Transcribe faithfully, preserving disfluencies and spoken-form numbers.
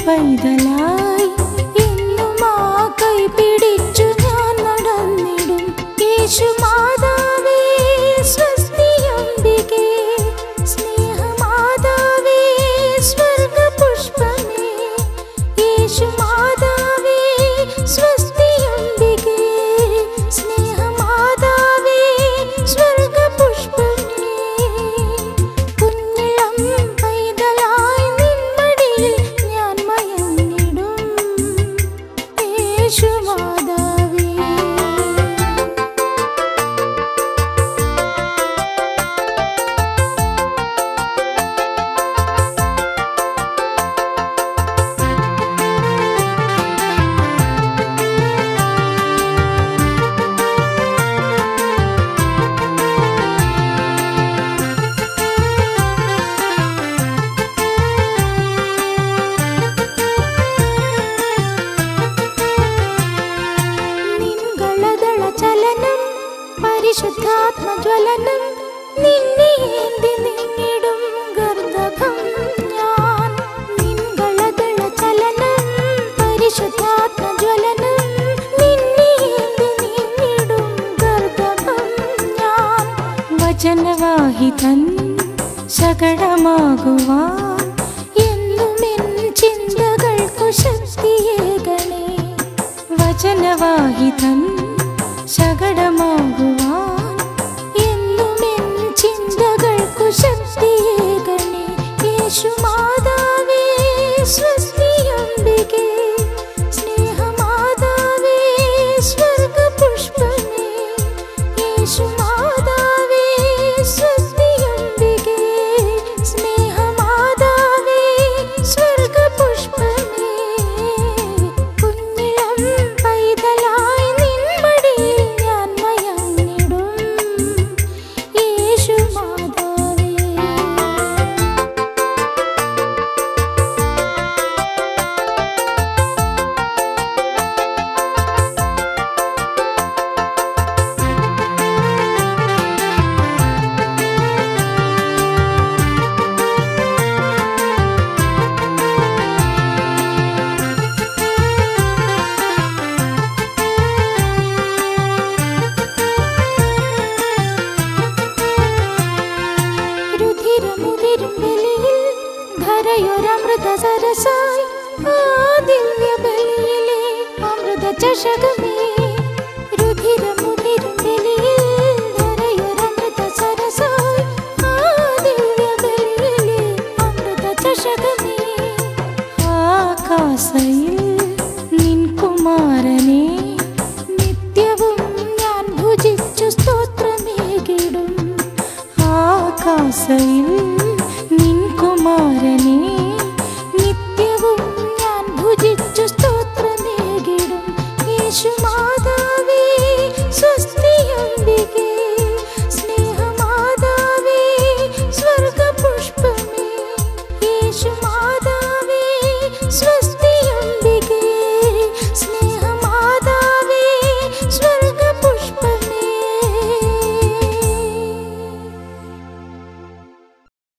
പൈതലായി എന്നും ആ കൈ പിടിച്ചു ഞാൻ നടന്നിടും. യേശു മാതാവേ സ്വസ്തിയംബികേ, സ്നേഹമാതാവേ സ്വർഗപുഷ്പമേ. യേശു മാതാവേ സ്വസ്തിയംബികേ, സ്നേഹമാതാവേ സ്വർഗപുഷ്പമേ. കുഞ്ഞിളം പൈതലായി നിൻമടിയിൽ ഞാൻ മയങ്ങിടും. യേശു മാതാവേ. ചലനം പരിശുദ്ധാത്മജ്വലനം നിന്നേന്തി നിന്നിടും ഗർദഭം ഞാൻ. നിൻകളതള ചലനം പരിശുദ്ധാത്മജ്വലനം നിന്നേന്തി നിന്നിടും ഗർദഭം ഞാൻ. വചനവാഹിതൻ ശകടമാകുവാൻ എന്നുമെൻ ചിന്തകൾക്കു ശക്തിയേകണേ. വചനവാഹിതൻ ശകടമാകുവാൻ എന്നുമെൻ ചിന്തകൾക്കു ശക്തിയേകണേ. യേശു മാതാവേ സ്വസ്തിയംബികേ, സ്നേഹമാതാവേ സ്വർഗപുഷ്പമേ. യേശു മാതാവേ സ്വസ്തിയംബികേ, സ്നേഹമാതാവേ സ്വർഗപുഷ്പമേ. കുഞ്ഞിളം പൈതലായി നിൻമടിയിൽ ഞാൻ മയങ്ങിടും. യേശു മാതാവേ. രുധിരമുതിരും ബലിയിൽ ധരയൊരമൃത സരസായി ആ ദിവ്യ ബലിയിലെ അമൃത ചഷകമേ. രുധിരമുതിരും ബലിയിൽ ധരയൊരമൃത സരസായി ആ ദിവ്യ ബലിയിലെ അമൃത ചഷകമേ. ആകാശയിൽ നിൻ കുമാരനെ നിത്യവും ഞാൻ ഭുജിച്ചു സ്തോത്രമേകിടും. ആകാശയിൽ